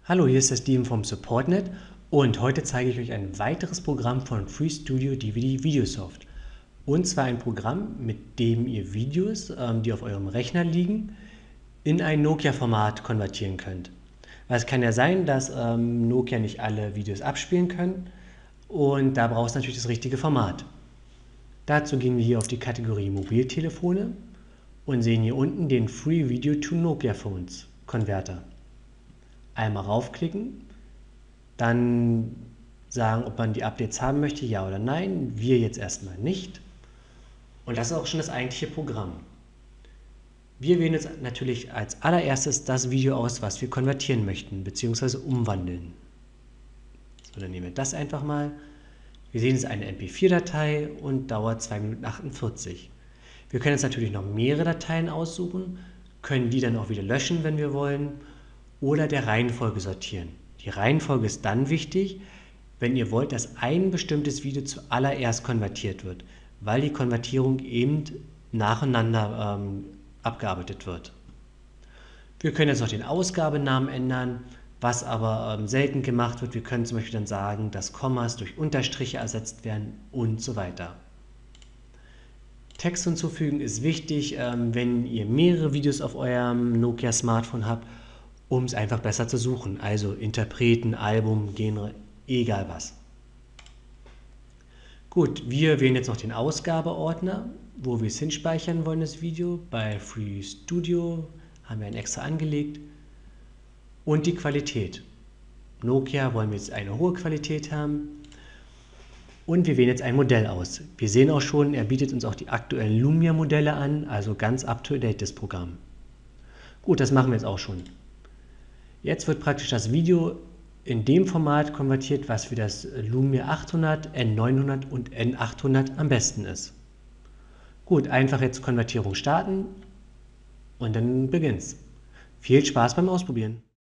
Hallo, hier ist der Steven vom SupportNet und heute zeige ich euch ein weiteres Programm von FreeStudio DVD Videosoft. Und zwar ein Programm, mit dem ihr Videos, die auf eurem Rechner liegen, in ein Nokia-Format konvertieren könnt. Weil es kann ja sein, dass Nokia nicht alle Videos abspielen können und da braucht es natürlich das richtige Format. Dazu gehen wir hier auf die Kategorie Mobiltelefone und sehen hier unten den Free Video to Nokia Phones Converter. Einmal raufklicken, dann sagen, ob man die Updates haben möchte, ja oder nein. Wir jetzt erstmal nicht. Und das ist auch schon das eigentliche Programm. Wir wählen jetzt natürlich als allererstes das Video aus, was wir konvertieren möchten, bzw. umwandeln. So, dann nehmen wir das einfach mal. Wir sehen, es ist eine MP4-Datei und dauert 2 Minuten 48. Wir können jetzt natürlich noch mehrere Dateien aussuchen, können die dann auch wieder löschen, wenn wir wollen, oder der Reihenfolge sortieren. Die Reihenfolge ist dann wichtig, wenn ihr wollt, dass ein bestimmtes Video zuallererst konvertiert wird, weil die Konvertierung eben nacheinander abgearbeitet wird. Wir können jetzt noch den Ausgabenamen ändern, was aber selten gemacht wird. Wir können zum Beispiel dann sagen, dass Kommas durch Unterstriche ersetzt werden und so weiter. Text hinzufügen ist wichtig, wenn ihr mehrere Videos auf eurem Nokia Smartphone habt, um es einfach besser zu suchen. Also Interpreten, Album, Genre, egal was. Gut, wir wählen jetzt noch den Ausgabeordner, wo wir es hinspeichern wollen, das Video. Bei FreeStudio haben wir einen extra angelegt. Und die Qualität. Nokia wollen wir jetzt eine hohe Qualität haben. Und wir wählen jetzt ein Modell aus. Wir sehen auch schon, er bietet uns auch die aktuellen Lumia-Modelle an, also ganz up-to-date das Programm. Gut, das machen wir jetzt auch schon. Jetzt wird praktisch das Video in dem Format konvertiert, was für das Lumia 800, N900 und N800 am besten ist. Gut, einfach jetzt Konvertierung starten und dann beginnt's. Viel Spaß beim Ausprobieren!